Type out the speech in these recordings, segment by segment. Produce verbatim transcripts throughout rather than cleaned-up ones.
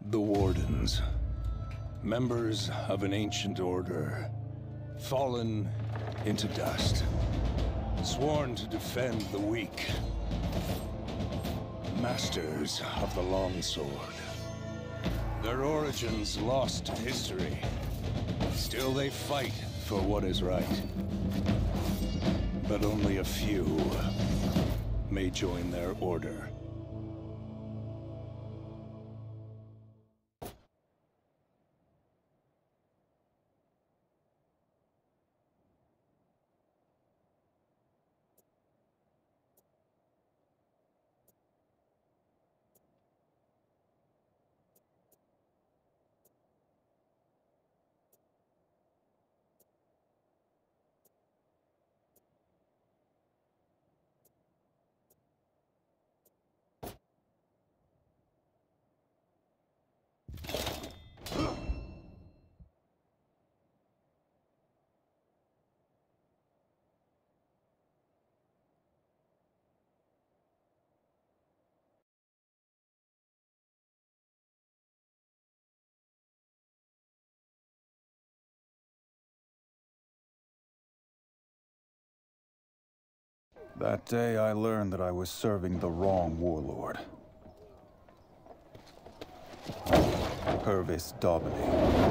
The Wardens. Members of an ancient order. Fallen into dust. Sworn to defend the weak. Masters of the Longsword. Their origins lost to history. Still they fight for what is right. But only a few may join their order. That day I learned that I was serving the wrong warlord. Purvis Daubeny.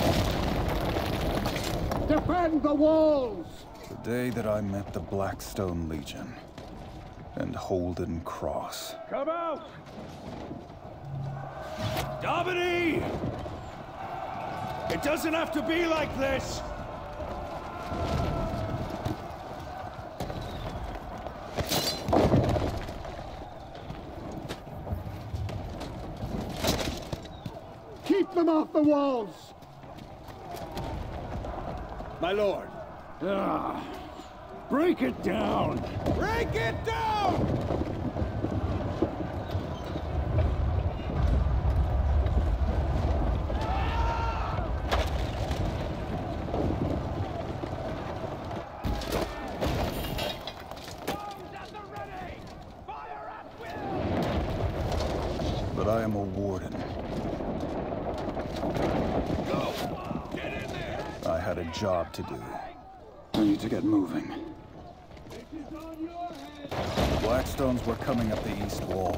Defend the walls! The day that I met the Blackstone Legion and Holden Cross. Come out! Daubeny! It doesn't have to be like this! Keep them off the walls! My lord! Ah, break it down! Break it down! But I am a warden. Go! Get in there! I had a job to do. I need to get moving. The Blackstones were coming up the east wall.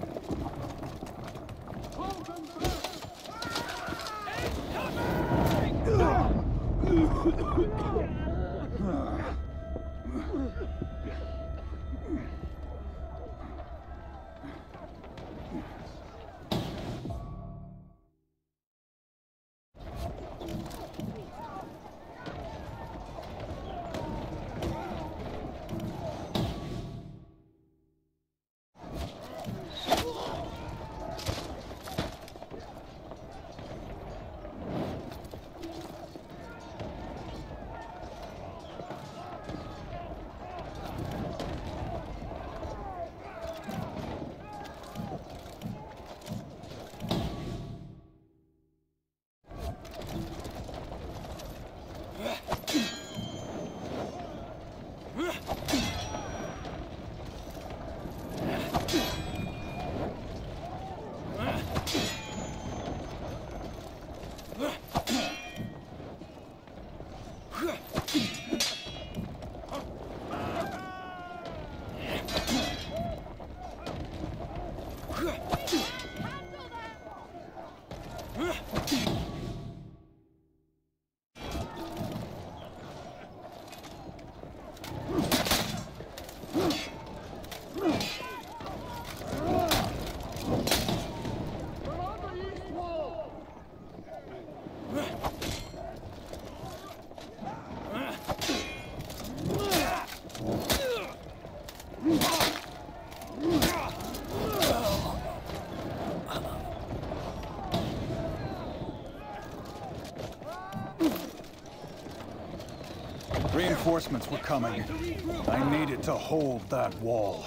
Reinforcements were coming. I needed to hold that wall.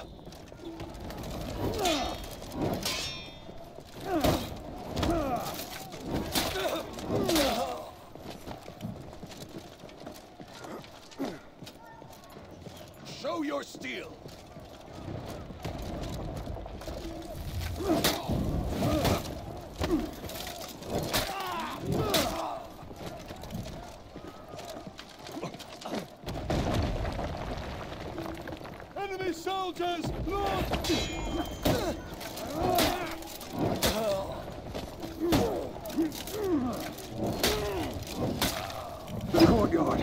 Show your steel! Enemy soldiers! Look! The courtyard.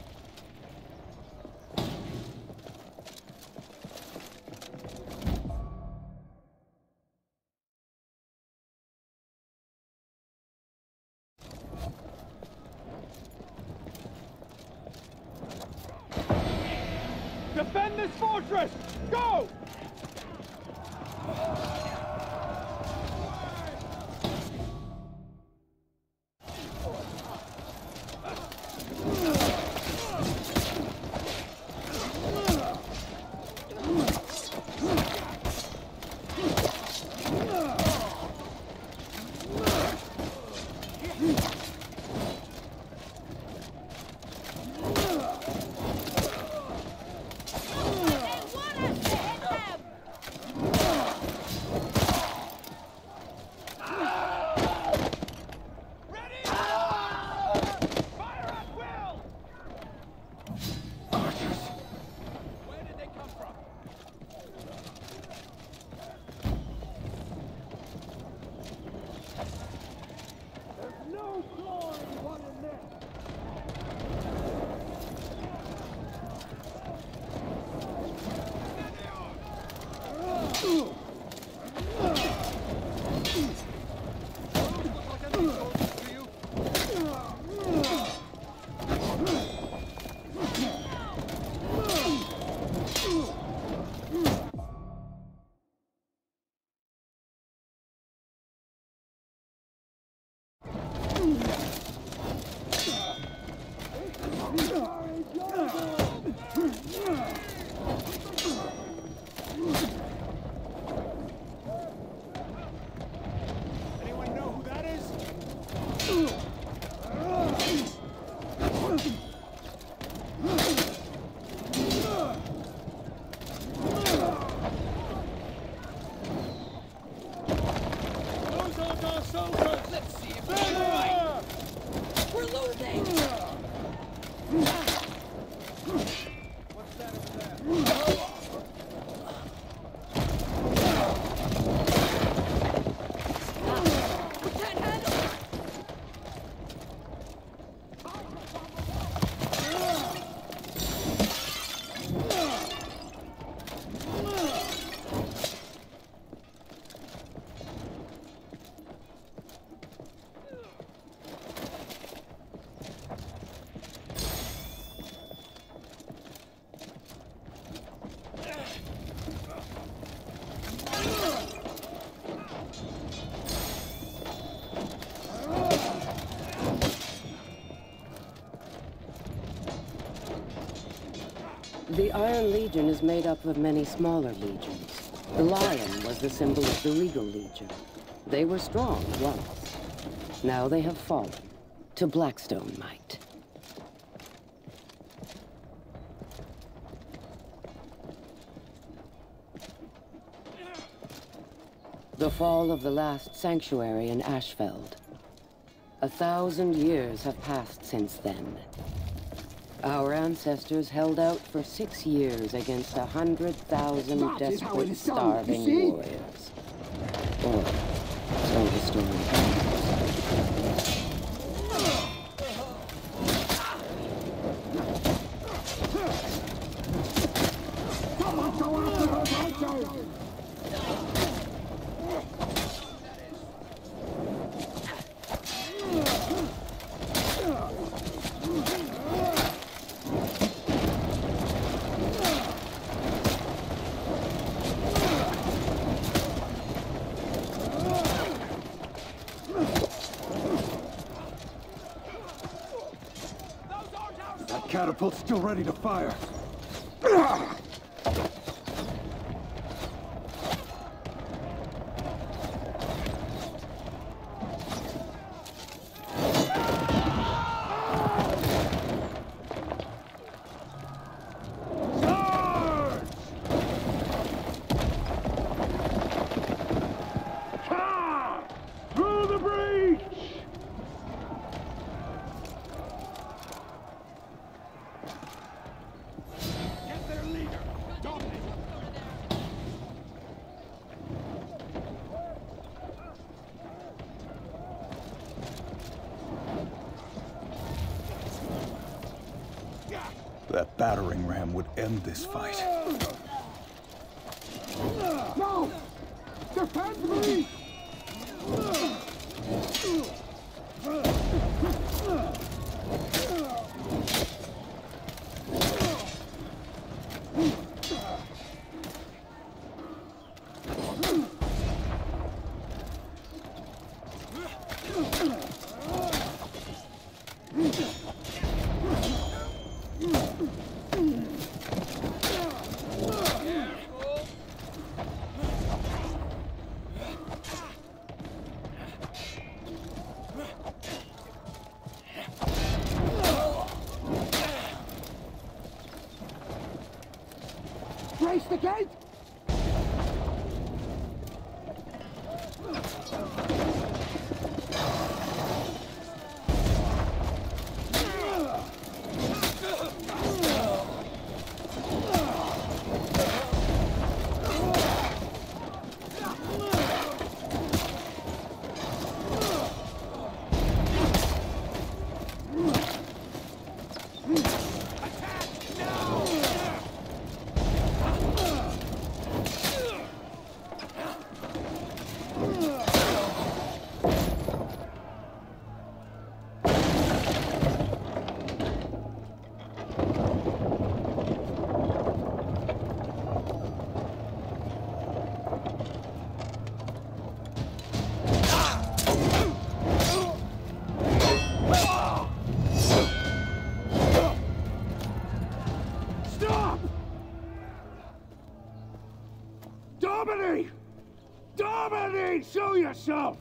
Defend this fortress! Go! Anyone know who that is? Those aren't our soldiers! Let's see if we're right. We're loading. What's that over there? We can't handle it. The Iron Legion is made up of many smaller legions. The lion was the symbol of the Regal Legion. They were strong once. Now they have fallen to Blackstone might. The fall of the last sanctuary in Ashfeld. A thousand years have passed since then. Our ancestors held out for six years against a hundred thousand That is how it desperate, is done, you starving see? warriors. Or so the story goes. Someone go after her, Pancho! That catapult's still ready to fire. Charge! Ha! Through the breach! That battering ram would end this fight. No! Defend me! Race the gate! Domini! Domini! Show yourself!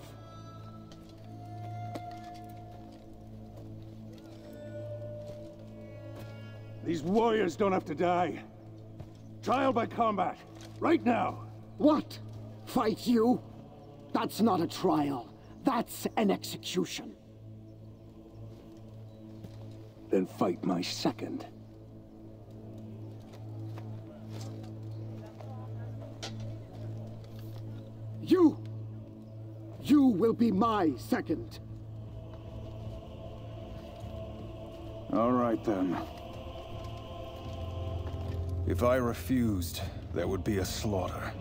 These warriors don't have to die. Trial by combat. Right now. What? Fight you? That's not a trial. That's an execution. Then fight my second. You! You will be my second. All right, then. If I refused, there would be a slaughter.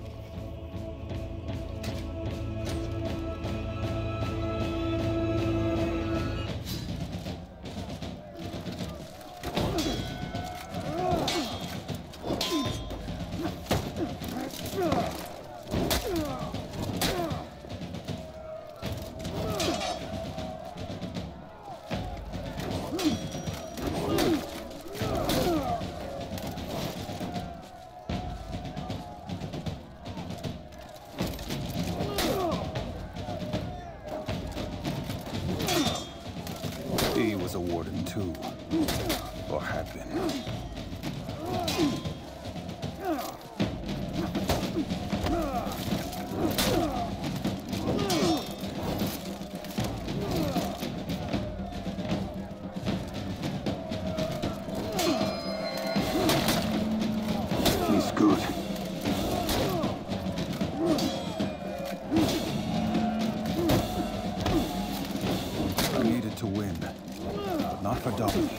He was a warden too, or had been. He's good. I needed to win, but not for Domini.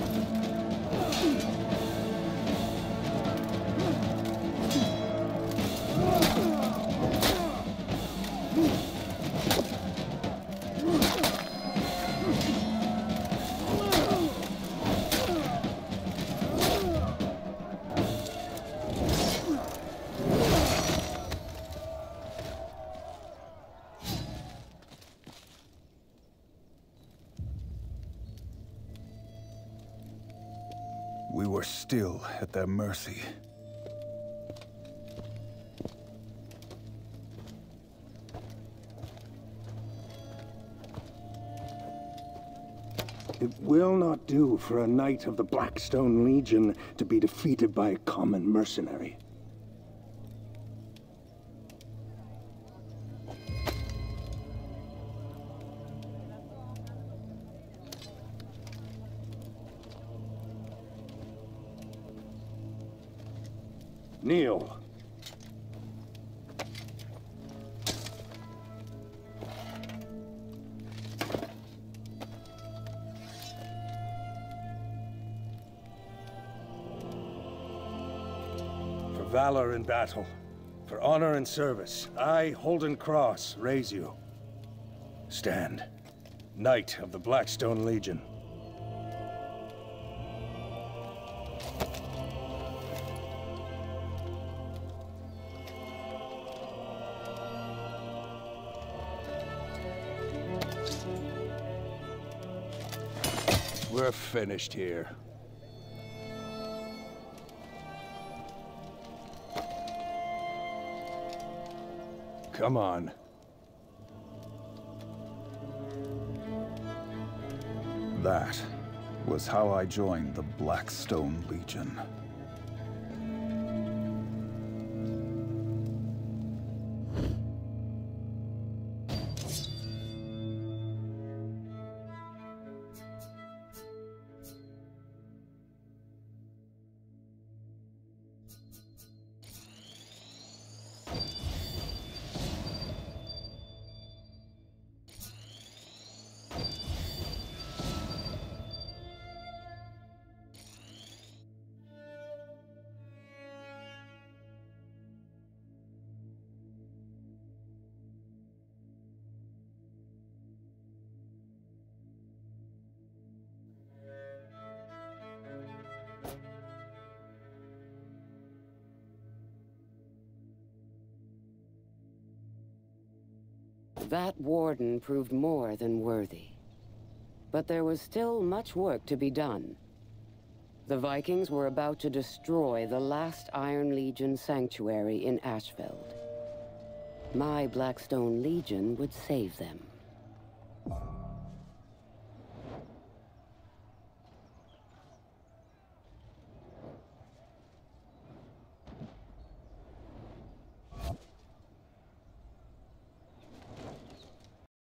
We were still at their mercy. It will not do for a knight of the Blackstone Legion to be defeated by a common mercenary. Kneel. valor in battle. For honor and service, I, Holden Cross, raise you. Stand. Knight of the Blackstone Legion. We're finished here. Come on. That was how I joined the Blackstone Legion. That warden proved more than worthy. But there was still much work to be done. The Vikings were about to destroy the last Iron Legion sanctuary in Ashfeld. My Blackstone Legion would save them.